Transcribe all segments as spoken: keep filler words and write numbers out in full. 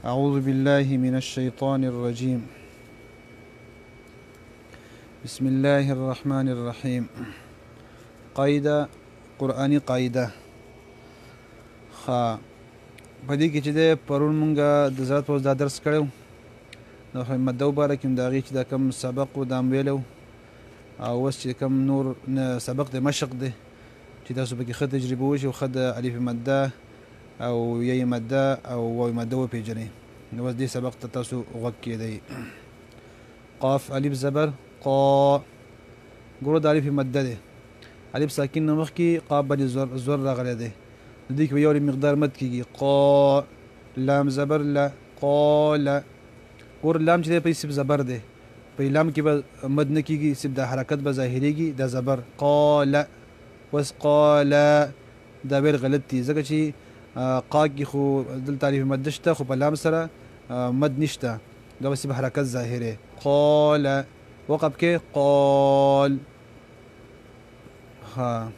اعوذ باللہ من الشیطان الرجیم بسم اللہ الرحمن الرحیم. قاعده قرآنی قاعده ښه په دې کې چې دی پرون مونږ د زراعت په اوس دا درس کړی و نو مده وباره کې هم د هغې چې دا کوم سبق و دا هم ویلی و او اوس چې کوم نور سبق دی مشق دی چې تاسو پکې ښه تجربه وشي او ښه د الف مده او یی مده او واو مده وپېژنئ. نو اوس دې سبق ته تاسو غوږ کېدئ. قاف الف زبر قا ګوره د الف مده دی الف ساکن نه مخکې قاف باندې زور زور راغلی دی نو دې کې به یو مقدار مد کېږي. قا لام زبر له قاله ګوره لام چې دی په صرف زبر دی په لام کې به مد نه کېږي صرف د حرکت به ظاهرېږي د زبر قاله. اوس قاله دا ویل غلط دي ځکه چې قا کې خو دلته الف مده شته خو په لام سره مد نشته دا به صرف حرکت ظاهرې. قاله وقف کې قال ها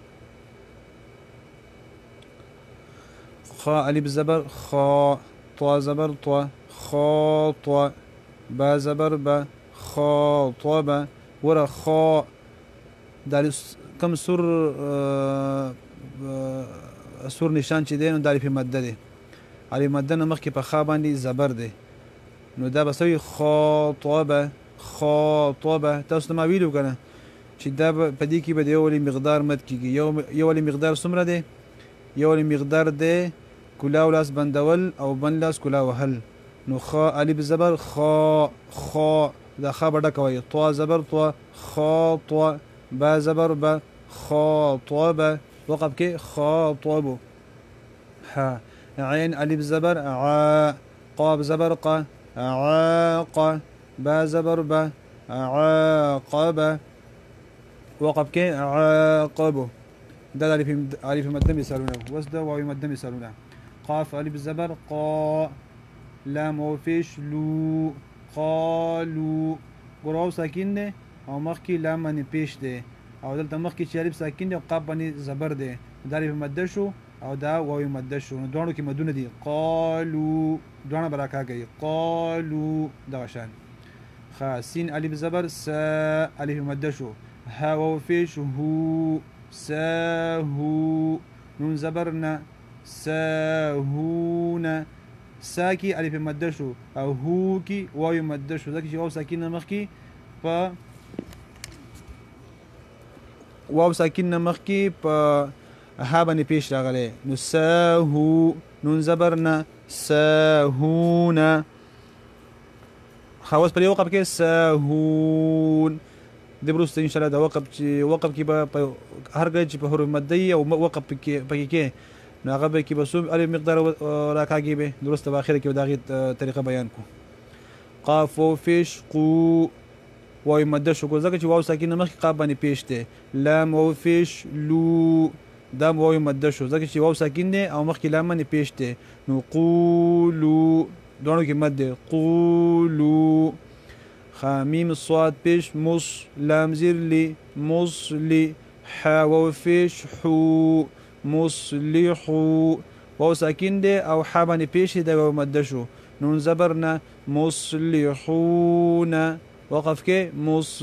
خا الف زبر خا طا زبر طا خاطا با زبر با خاطبه ورا خا دا کم سور سور نشان چې دی نو دا الف مده دی الف مده نه مخکې په خا باندې زبر دی نو دا به سوی خاطبه خاطبه. تاسو ته ما ویلو که نه چې دا په دې کې به د یو ولې مقدار مد کېږي. یو ولې مقدار څومره دی؟ یو ولې مقدار دی کلاو لاس بندول او بند لاس کلا وهل. نو خا الف زبر خا خا دا خا به ډکه وایي. طا زبر طا خاطا با زبر با خاطبه وقف کې خاطبو. ها عین الف زبر عا قاب زبر قا عاق با زبر با عاقبه وقف کې عاقبو. دا د الف مده مثالونه اوس د واو مده مثالونه. قاف الف زبر قا لام واو پیش لو قالو ګوره واو ساکن دی او مخکې لام باندې پیش دی او دلته مخکې چې الف ساکن دی او قاف باندې زبر دی دا الف مده شو او دا واو مده شو. نو دواړو کې مدونه دي. قالو دواړه به راکاږي قالو دغه شان. ښه سین الف زبر سا الف مده شو. ها واو پیش هو ساهو نون زبر نه ساهون سا کې الف مده شو او هو کې واو مده شو ځکه چې واو ساکن نه مخکې په واو ساکن نه مخکې په ها باندې پیش راغلی. نو ساهو نون زبر نه ساهون. ښه اوس پر یو وقف کې ساهون د وروسته انشاءالله د وقف چې وقف کې به په هر کله چې په حروف مده وي او وقف پکې کې نو هغه به کې به څو الف مقدار راکاږي به وروسته په اخره کې به د هغې طریقه بیان کړو. قاف واو پیش قو واو مده شو ځکه چې واو ساکن نه مخکې قاف باندې پیش دی. لام واو پیش لو دا واو مده شو ځکه چې واو ساکن دی او مخکې لام باندې پیش دی. نو قولو دواړو کې مد دی قولو. ښه میم صاد پیش مص لام زیر لی مصلی حا واو پیش حو مصلحو واو ساکن دی او حا باندې پیش دی واو مده شو. نون زبر نه مصلحون وقف کې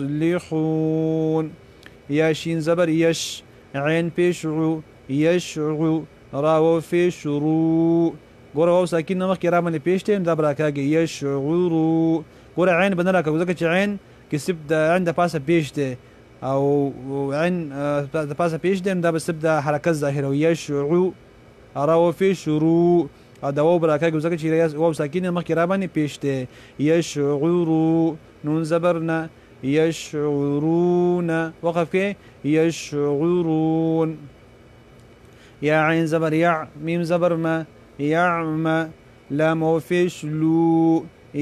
مصلحون. یا شین زبر یش عین پیش عو یشعو را واو پیش رو ګوره واو ساکن نه مخکې را باندې پیش دی نو دا به راکاږي یشعرو. ګوره عین به نه راکاږو ځکه چې عین کې صرف د عین د پاسه پیش دی او عین د پاسه پیش دی نو دا به صرف د حرکت ظاهره یشعو را واو پیش رو او دا واو به راکاږو ځکه چې واو ساکن نه مخکې را باندې پیش دی. یشعرو نون زبر نه یشعرون وقف کې یشعرون. یا عین زبر یع میم زبر ما یعم لام واو پیش لو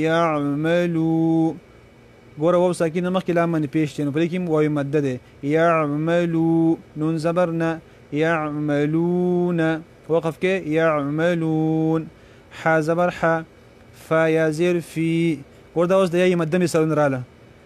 یعملو ګوره واو ساکن نه مخکې لام باندې پیش دی نو په دې کې هم واو مده دی. یعملو نون زبر نه یعملون وقف کې یعملون. ح زبر ح فا یا زیر فی ګوره دا اوس د یا مده مثالونه راله.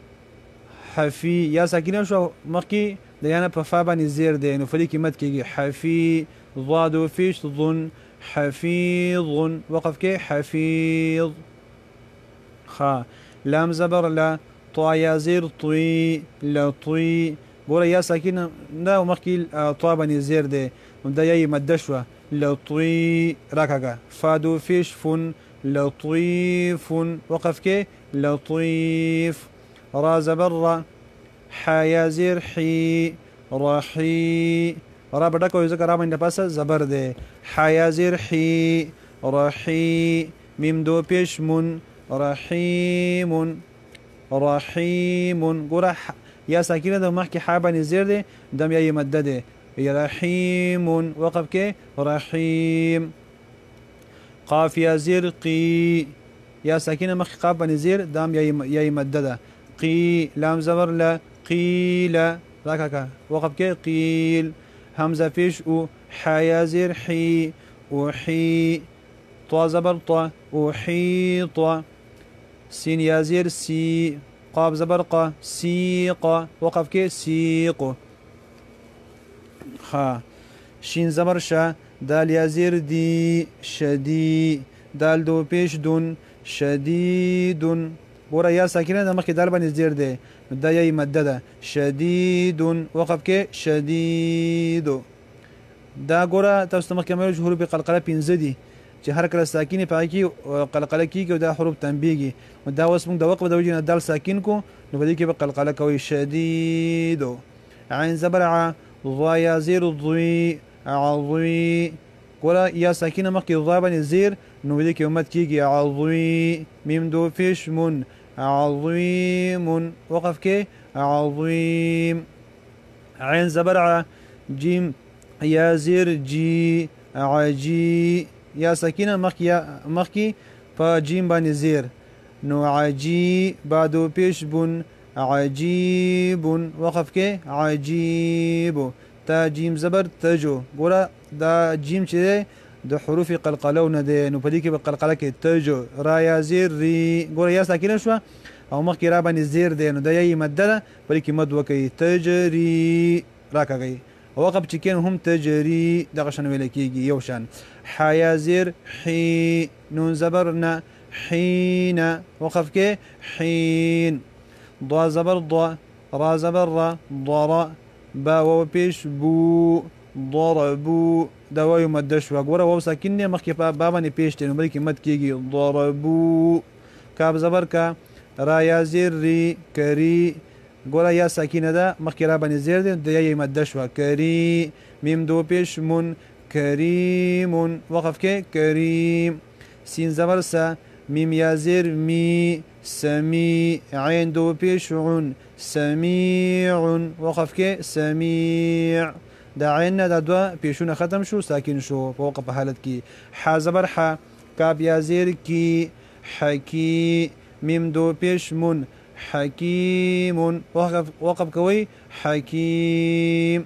حفی یا ساکنه شو مخکې د یا نه په فا باندې زیر دی نو په دې کې مد کېږي. حفی ضاد و فیش ظن حفيظ وقف كي حفيظ. خا لام زبر لا طا يا زير طي لطي بورا يا ساكنة لا ومخكي طا بني زير دي ودا يا مدشوة لطي ركاكا فادو فيش فن لطيف وقف كي لطيف. را زبر را حا يا زير حي رحي را بدكو يذكر را من پاس زبر دي حا يا زير حي رحي ميم دو پیش من رحيم رحيم قرا يا ساكنة دو محكي حابة نزير دي دم يا مدد يا رحيم وقف كي رحيم. قاف يا زير قي يا ساكنة محكي قاف نزير دم يا مدد قي لام زبر لا قيل راكاكا وقف كي قيل. همزة فيش او حيا زير حي وحي طا زبر طا وحيط. سين يا زير سي قاف زبر قا سيق وقف كي سيق. خا شين زبر شا دال يا زير دي شدي دال دو پیش دون شديد ورا يا ساكنة دا مخي دال بني زير دي دا يا مدد شديد وقف كي شديد. دا ګوره تاسو ته مخکې مې ویل حروف قلقله پنځه دي چې هر کله ساکن په کې قلقله کیږي او دا حروف تنبیهږي نو دا اوس موږ د وقف د وجې نه دال ساکن کو نو په دې کې به قلقله کوي شدید. عین زبر ع ضا یا زیر ضی عضی ګوره یا ساکنه مخکې ضا باندې زیر نو په دې کې مد کیږي عضی. میم دو پیش من عظیم وقف کې عظیم. عین زبر ع جیم يا زير جي عجي يا ساكنة مخي يا مخي فجيم باني زير نو عجي بعدو بيش بن عجيب وقف كي عجيب. تا جيم زبر تجو قولا دا جيم چه دا حروف قلقلون ده نو پدي كي بقلقله كي تجو. را يا زير ري قولا يا ساكنة شوا او مخي را باني زير ده نو دا يا مدده پدي كي مد وكي تجري راكا گئی. وقف چکن هم تجري دغه شان ویل کیږي یو شان. حیا زیر حي نون زبرنا حين وقف کې حين. ضا زبر ضا را زبر را ضرا با و پیش بو ضربو دا و مد شو ګوره و ساکن نه مخکې په با باندې پیش ته نو بلکې مد کیږي ضربو. کاف زبر کا را یا زیر ری کری ګوره یا ساکینه ده مخکې را باندې زیر دی د یا مده شوه کری. میم دو پیش من کریم وقف کې کریم. سین زبر سا میم یا زیر می سمی عین دو پیش عن سمیع وقف کې سمیع. دا عین نه دا دوه پیشونه ختم شو ساکن شو په وقف حالت کې. ح زبر ح کاف یا زیر کی حکی میم دو پیش من حكيم وقف وقف كوي حكيم.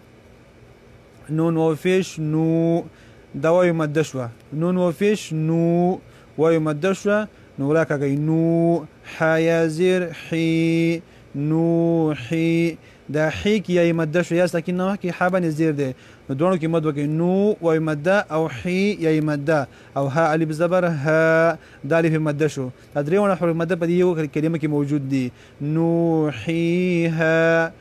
نون وفيش نو دواي مدشوة نون وفيش نو واي مدشوة نوراكا كي نو حيازير حي نوحي دا حيك يا مدشوة يا ساكن نوحكي حابا نزير دي ندوانو كي مد وكي نو واي مدا او حي يا مدا او ها الف زبر ها دالي في مدشو تدريون حروف مد بدي يو كلمه كي موجود دي نوحيها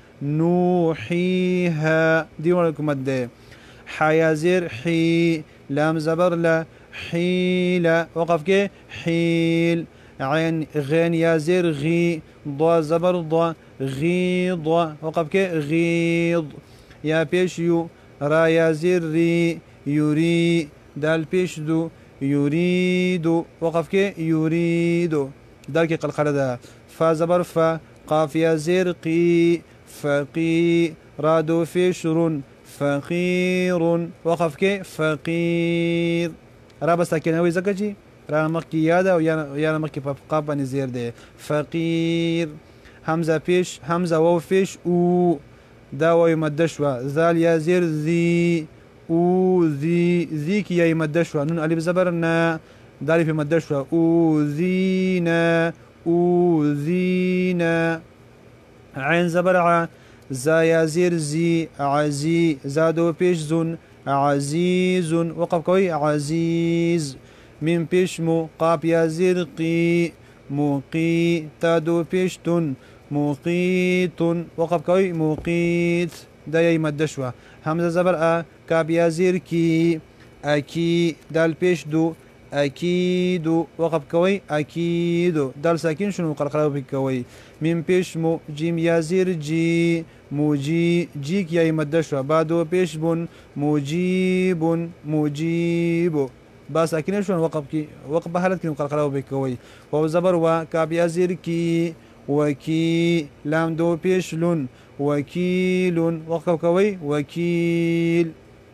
نوحيها دي ولكم مد. حيازير حي لام زبر لا حيل وقف كي حيل. عين غين يا زير غي ضا زبر ضا غيض وقف كي غيض. يا بيش يو را يا زير ري يري دال بيش دو يريد وقف كي يريد دال كي قلقله ده. فا زبر فا قاف يا زير قي فقي رادو فيشر فقير وقف كي فقير. را بس ساكنه وي زکه چی را مخکی یاد او یا مخکی په قاف باندې زیر ده فقير. همزه پیش همزه و فيش او دا وای مد شوه. زال یا زیر ذی او ذی ذی کی یا مد شوه. نون الف زبر نا دال په مد شوه. او ذینا او ذینا. عین زبر ع زا یا زیر زی عزی زادو پیش زون عزيز وقف كوي عزيز من پیش مو قاف یا زیر قی موقی تا دو پیش تن موقیتن وقف کوي موقیت دا یې مده شوه همزه زبر ا کاف یا زیر کی اکی دال پیش دو اکیدو وقف کوي اکیدو دال ساکن شنو قلقله وبي کوي من پیش مو جیم یا زیر جی موجی جی کی یې مده شوه بعدو پیش بن موجیبن موجیبو با ساکنه شون وقف کی وقف به حالت کې مقلقله وبي کوي او زبر و کاف یا زیر کی وکی لام دو پیش لون وکیل وقف کوي وکیل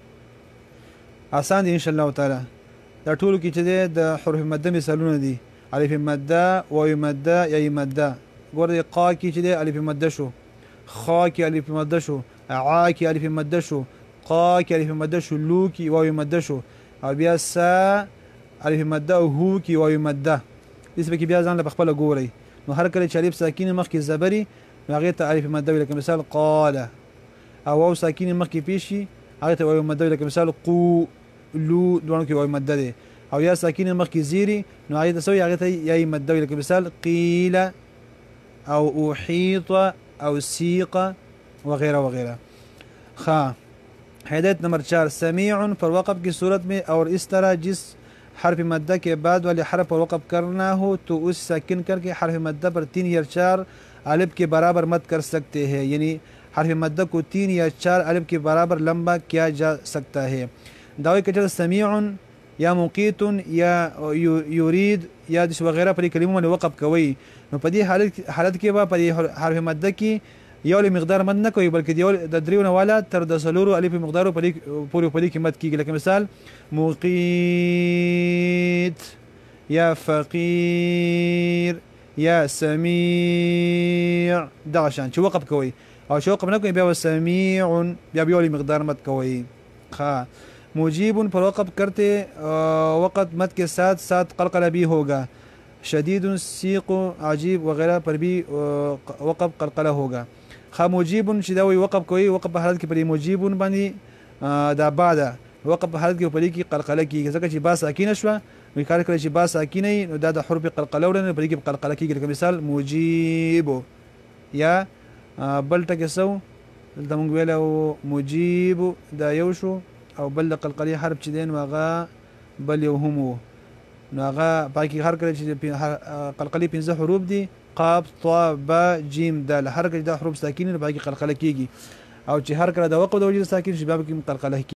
آسان دي ان شاء الله تعالی دا ټول کې چې د حروف مده مثالونه دي الف مده واو مده یا مده ګوره قا کې چې الف مده شو خا کې الف مده شو عا کې الف مده شو قا کې الف مده شو لو کې واو مده شو او بیا سا الف مده او هو کی واو مده دې به بیا ځان له خپل ګوري نو هر کله چې الف ساکینه مخ کې زبري هغه ته الف مده لکه مثال قال او واو ساکینه مخ کې پیشي هغه ته واو مده لکه مثال قو لو دوه کې واو مده دي او یا ساکینه مخ کې زيري نو هغه ته سوي هغه ته یا مده لکه مثال قيل او احيط او سيق وغيره وغيره خا ہدایت نمبر چار سمیع پر وقف کی صورت میں اور اس طرح جس حرف مدہ کے بعد والے حرف پر وقف کرنا ہو تو اس ساکن کر کے حرف مدہ پر تین یا چار الف کے برابر مد کر سکتے ہیں یعنی حرف مدہ کو تین یا چار الف کے برابر لمبا کیا جا سکتا ہے دعوی کے چل سمیع یا مقیت یا یرید یا دس وغیرہ پر کلموں میں وقف کوي نو په دې حالت حالت کې به په حرف مدہ کې یو له مقدار مد نه کوي بلکې دیول د دریونه والا تر د سلورو الف مقدارو په پوری په دې کې مد کیږي لکه مثال مقیت یا فقیر یا سمیع دغه شان چې وقف کوي او چې وقف نه کوي بیا سمیع بیا بیا له مقدار مد کوي خا مجیب پر وقف کرتے وقت مد کے ساتھ ساتھ قلقلہ بھی ہوگا شدید سیق عجیب وغیرہ پر بھی وقف قلقلہ ہوگا خا مجیب چې دا وی وقف کوي وقف په حالت کې پرې مجیب باندې دا بعد وقف په حالت کې پرې کې قلقله کیږي ځکه چې با ساکینه شو نو کار کړی چې با ساکینه نو دا د حروف قلقله ورنه پرې کې قلقله کیږي لکه مثال مجیب یا بل ټکه سو دلته موږ ویلو مجیب دا یو شو او بل قلقله حرف چې دین واغه بل یو هم نو هغه باقي هر کله چې قلقله پنځه حروف دي قاف طا با جیم دال هر کله د حروف ساکینه باقي قلقله کیږي او چې هر کله د وقف د وجې ساکین شباب کې قلقله